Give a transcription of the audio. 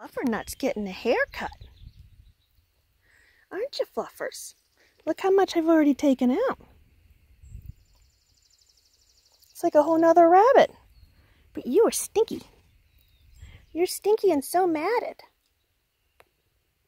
Fluffernut's getting a haircut. Aren't you, Fluffers? Look how much I've already taken out. It's like a whole nother rabbit. But you are stinky. You're stinky and so matted.